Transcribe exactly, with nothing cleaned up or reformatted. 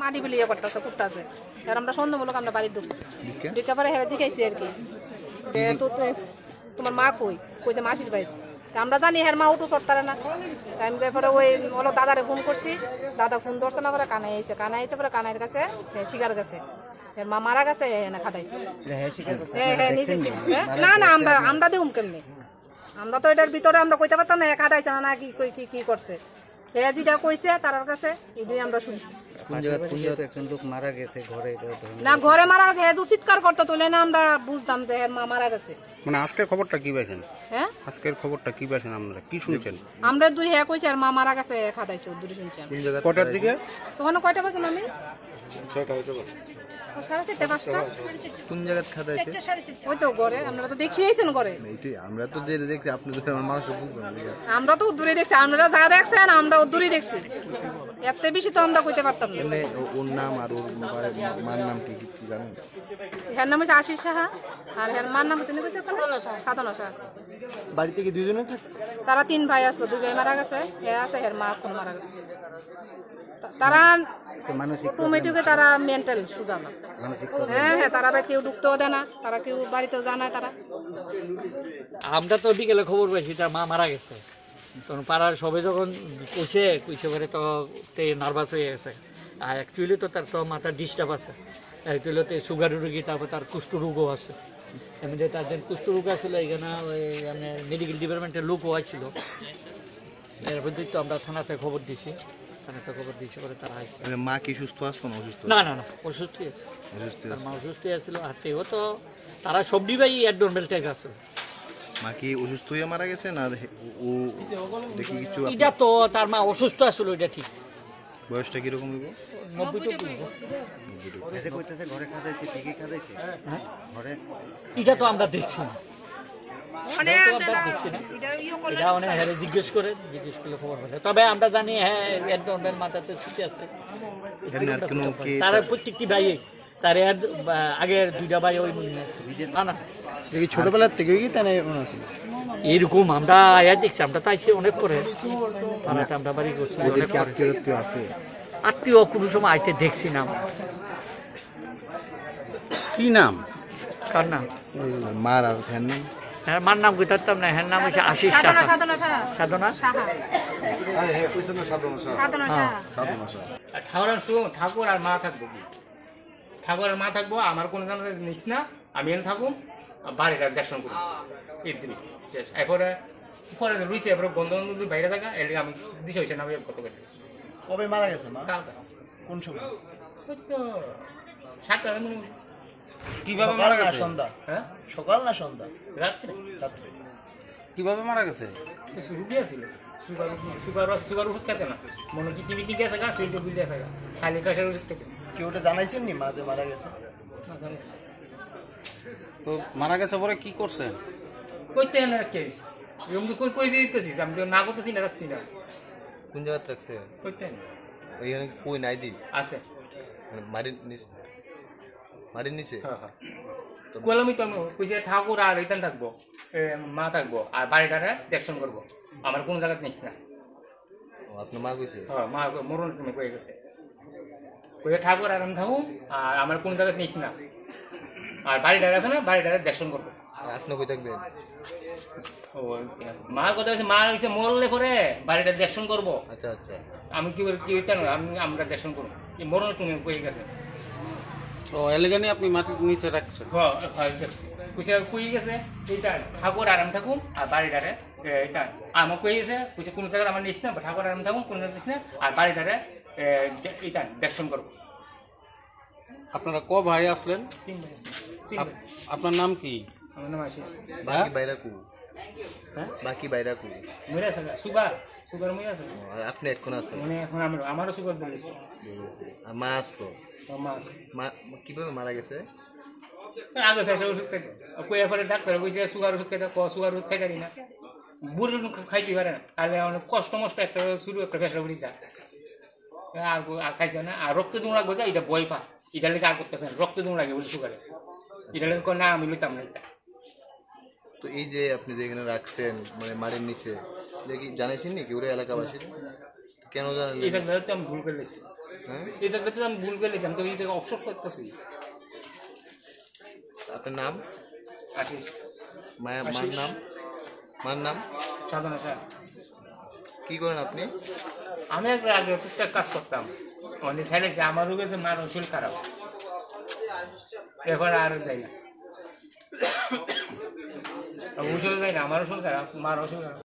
মাটি বিলিয়ে করতেছে কুটতেছে আর আমরা সন্দেহমূলক আমরা বাড়ি ঢুকছি ঢুকে পরে হেরে জিজ্ঞাসি আর কি তো তোমার মা কই কইছে মাসির বাড়ি আমরা জানি হের মা উঠু চড়তারে না আমি পরে ওই ওলো দাদারে ফোন করছি দাদা ফোন ধরছে না পরে কানাই আইছে কানাই আইছে পরে কানাইয়ের কাছে শিকার গেছে এর মা মারা গেছে না খাটাইছে হ্যাঁ হ্যাঁ নিজে না না আমরা আমরা দেউম কেমনি আমরা তো এটার ভিতরে আমরা কইতে পারতাম না খাটাইছে না কি কি কি করছে হ্যাঁ যেটা কইছে তার কাছে এটাই আমরা শুনছি না ঘরে মারা গেছে হ্যাঁ চিৎকার করতো তুলে না আমরা বুঝতাম যে মা মারা গেছে মানে আজকের খবরটা কি পাইছেন হ্যাঁ আজকের খবরটা কি পাইছেন আপনারা কি শুনছেন আমরা দুই হ্যাঁ কইছে আর মা মারা গেছে খাটাইছে দূরে শুনছি কটার দিকে তখন কয়টা বাজে আমি ছয়টা হইতে পারে সাড়ে চারটে পাঁচটা কোন জায়গা খাদাইছে ওই তো ঘরে আমরা তো দেখিয়েছেন ঘরে আমরা তো দেখছি আপনি তো মানুষ আমরা তো দূরে দেখছি আমরা যা দেখছেন আমরা দূরে দেখছি এত বেশি তো আমরা কইতে পারতাম না ওর নাম আর ওর মার নাম কি কি জানেন এর নাম হচ্ছে আশিস সাহা আর এর মার নাম তিনি কইছে সাধনা সাহা বাড়িতে কি দুইজনে থাকে তারা তিন ভাই আসলো দুই ভাই মারা গেছে এ আছে এর মা কোন মারা গেছে তারা মানসিক কমিটিকে তারা মেন্টাল সুজানো হ্যাঁ হ্যাঁ তারা ভাই কেউ ঢুকতেও দেয় না তারা কেউ বাড়িতেও জানায় তারা আমরা তো বিকেলে খবর পাইছি তার মা মারা গেছে তখন পাড়ার সবে যখন কইছে কইছে করে তো নার্ভাস হয়ে গেছে আর অ্যাকচুয়ালি তো তার তো মাথার ডিস্টার্ব আছে অ্যাকচুয়ালি তো সুগার রোগী তারপর তার কুষ্ঠরোগও আছে এমনি তার যে কুষ্ঠরোগ আছিল এখানে ওই মানে মেডিকেল ডিপার্টমেন্টের লোকও ছিল এরপর তো আমরা থানাতে খবর দিছি থানাতে খবর দিয়েছি করে তারা মা কি সুস্থ আছে না অসুস্থ না না না অসুস্থই আছে তার মা অসুস্থই আছিল হাতেও তো তারা সবজি ভাই অ্যাডনমেল ট্যাগ আছে মা কি অসুস্থ হয়ে মারা গেছে না ও দেখি কিছু এটা তো তার মা অসুস্থ আছিল এটা ঠিক বয়সটা কিরকম হইব নব্বই তো এটা তো আমরা দেখছি না এটা অনেক হ্যাঁ জিজ্ঞেস করে জিজ্ঞেস করলে খবর পাবে তবে আমরা জানি হ্যাঁ একদমের মাথাতে ছুটি আছে তারা প্রত্যেকটি ভাই তার আগের দুইটা ভাই ওই না না ছোটবেলার থেকে কি তাই এইরকম আমরা আয়া দেখছি আমরা তো আইছি অনেক করে আমরা বাড়ি করছি আছে আত্মীয় কোনো সময় আইতে দেখছি না কি নাম কার নাম মার আর ফ্যান নাম হ্যাঁ মার নাম কইতাম না হ্যাঁ নাম হচ্ছে আশিস সাহা সাধনা ঠাকুর আর মা থাকবো কি ঠাকুর আর মা থাকবো আমার কোনো জানা নিস না আমি এনে থাকুম বাড়িটা দর্শন করি ইদ্রি এরপরে পরে রুইছে এরপরে গন্ধ গন্ধ বাইরে থাকা এর আমি দিশে হয়েছে না আমি কত কেটে কবে মারা গেছে মা কালকা কোন সময় সাতটা কিভাবে মারা গেছে সন্ধ্যা হ্যাঁ সকাল না সন্ধ্যা রাত্রে রাত্রে কিভাবে মারা গেছে রুগী আছিল সুগার সুগার সুগার ওষুধ খেতে না মনে কি টিভি টিকে আছে গা সুইটা বুঝলে আছে গা খালি কাশের ওষুধ খেতে কেউ ওটা জানাইছেন নি মা যে মারা গেছে তো মারা গেছে পরে কি করছেন কইতে না রাখিস এরকম তো কই কই দিতেছিস আমি তো না করতেছি না রাখছি না কোন জায়গা রাখছে কইতে ওইখানে কই নাই দি আছে মারি নিছে মারি নিছে হ্যাঁ হ্যাঁ কইলামই তো কইছে ঠাকুর আর এখান থাকবো মা থাকবো আর বাড়িটারে দেখশন করবো আমার কোন জায়গাতে নিস না আপনার মা কইছে হ্যাঁ মা মরণ তুমি কয়ে গেছে কইছে ঠাকুর আর আমি থাকুম আর আমার কোন জায়গাতে নিস না আর বাড়িটারে আছে না বাড়িটারে দেখশন করবো আপনি কই থাকবেন ও মার কথা হচ্ছে মা হচ্ছে মরলে করে বাড়িটা দেখশন করবো আচ্ছা আচ্ছা আমি কি করে কি আমি আমরা দেখশন করবো মরণ তুমি কয়ে গেছে ও এলাকানি আপনি মাটির নিচে রাখছেন হ্যাঁ হ্যাঁ দেখছি কইছে কই গেছে এইটা ঠাকুর আরাম থাকুন আর বাড়িটারে এটা আমার কই গেছে কইছে কোন জায়গায় আমার নিস না ঠাকুর আরাম থাকুন কোন জায়গায় নিস না আর বাড়িটারে এটা দেখশন করবো আপনারা ক ভাই আসলেন তিন ভাই তিন ভাই আপনার নাম কি আমার নাম আসি বাকি বাইরা কু হ্যাঁ বাকি বাইরা কু মরে থাকে সুগার সুগার মরে আছে আর আপনি এখন আছেন মানে এখন আমার আমারও সুগার বলেছে আর মা আসতো মা আছে মা কিভাবে মারা গেছে আগে ফেসার ওষুধ খাইতো কই এরপরে ডাক্তার কইছে সুগার ওষুধ খাইতে ক সুগার ওষুধ খাইতে না বুড়ি খাইতে পারে না তাহলে অনেক কষ্ট মষ্ট একটা শুরু একটা ফেসার উড়ি যায় আর আর খাইছে না আর রক্ত দুম লাগবে যে এটা বয়ফা এটা লেগে আর করতেছে রক্ত দুম লাগে বলে সুগারে এটা লেগে না আমি লইতাম না এটা তো এই যে আপনি যেখানে রাখছেন মানে মারের নিচে দেখি জানাইছেন নি কেউ এলাকাবাসী কেন জানেন এটা তো আমি ভুল করে লেছি হ্যাঁ এই জায়গাতে আমি ভুল করে লিখলাম তো এই জায়গায় অবসর করতেছি আপনার নাম আশিস মায়ের মার নাম মার নাম সাধনা সাহেব কি করেন আপনি আমি একটা আগে টুকটাক কাজ করতাম অনেক ছেড়েছে আমার রোগে যে মার শরীর খারাপ এখন আর যাই না ওষুধ যাই না আমারও শরীর খারাপ মার ওষুধ খারাপ